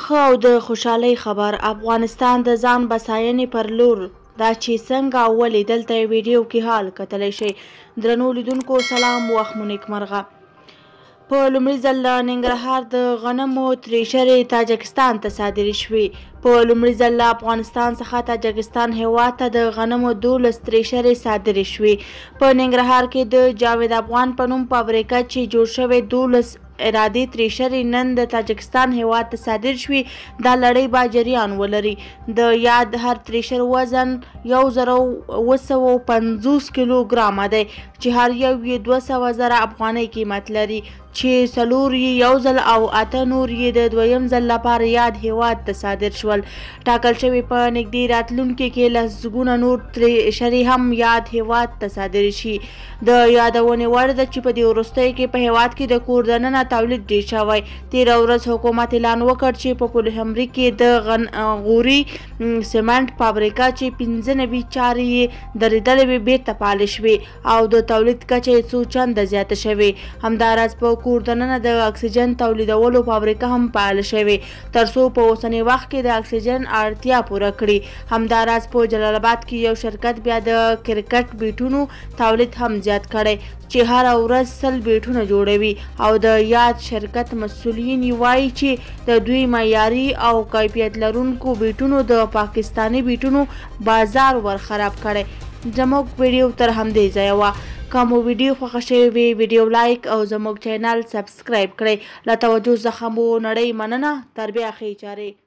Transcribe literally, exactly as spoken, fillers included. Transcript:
ښه او د خوشحالۍ خبر افغانستان د ځان بساینې پر لور دا چې څنګه او ولې دلته یې ویډیو کې حال کتلی شئ. درنو لیدونکو سلام، وخت مو نیکمرغه. په لومړي ځل له ننګرهار د غنمو تریشرې تاجکستان ته صادرې شوې. په لومړي ځل له افغانستان څخه تاجکستان هیواد ته د غنمو دولس تریشرې صادرې شوې. په ننګرهار کې د جاوید افغان په نوم فابریکه چې جوړ شوی دولس ارادي تریشرې نن د تاجکستان هیواد ته صادر شوې. دا لړۍ به جریان ولري. د یاد هر تریشر وزن یو زر اوه سوه پنځوس کیلو ګرامه دی چې هر یو یې دوه سوه زره افغانۍ قیمت لري، چې څلور یې یو ځل او اته نور یې د دویم ځل لپاره یاد هیواد ته صادر شول. ټاکل شوي په نږدې راتلونکي کې لسګونه نور تریشرې هم یاد هیواد ته صادرې شي. د یادونې وړ ده چې په دې وروستیو کې په هیواد کې د کور دننه تولید ډېر شوی. تېره ورځ حکومت اعلان وکړ چې په پلخمري کې د غوري سمنټ فابریکه چې پنځه نوي چارې یې درېدلې وې بېرته فعالې شوې او د تولید کچه یې څو چنده زیاته شوې. همداراز په کور دننه د اکسیجن تولیدولو فابریکه هم فعاله شوې تر څو په اوسني وخت کې د اکسیجن اړتیا پوره کړي. همداراز په جلال آباد کې یو شرکت بیا د کرکټ بیټونو تولید هم زیات کړی چې هره ورځ سل بیټونه جوړوي او د یاد شرکت مسؤلین وایي چې د دوی معیاري او کیفیت لرونکو بیټونو د پاکستاني بیټونو بازار ور خراب کړی. زموږ ویډیو تر همدې ځایه وه. که مو ویډیو خوښه شوې وي ویډیو لایک او زموږ چینل سبسکرایب کړئ. له توجه څخه مو نړۍ مننه. تر بیا ښې چارې.